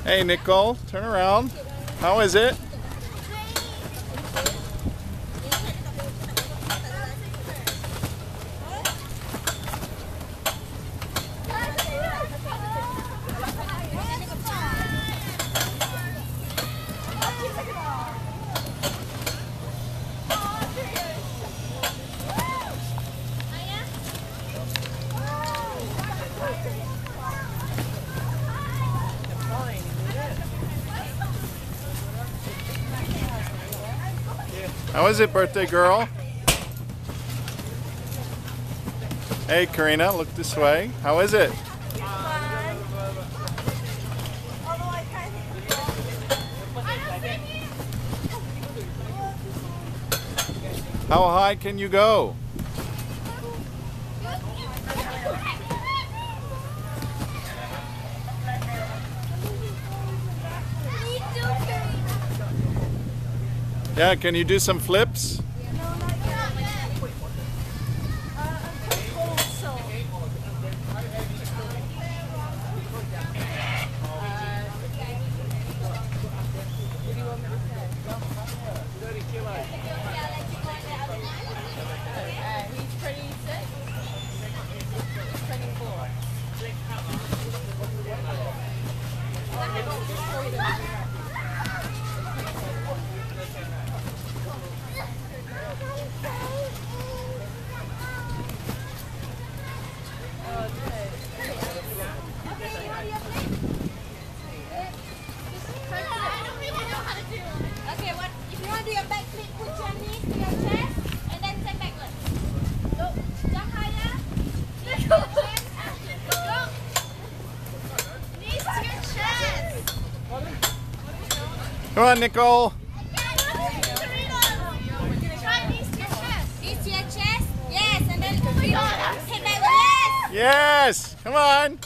Hey Nicole, turn around. How is it? How is it, birthday girl? Hey Karina, look this way. How is it? How high can you go? Yeah, can you do some flips? He's pretty sick. He's turning 4. Come on, Nicole. Yes, and then hit that. Yes. Yes, come on.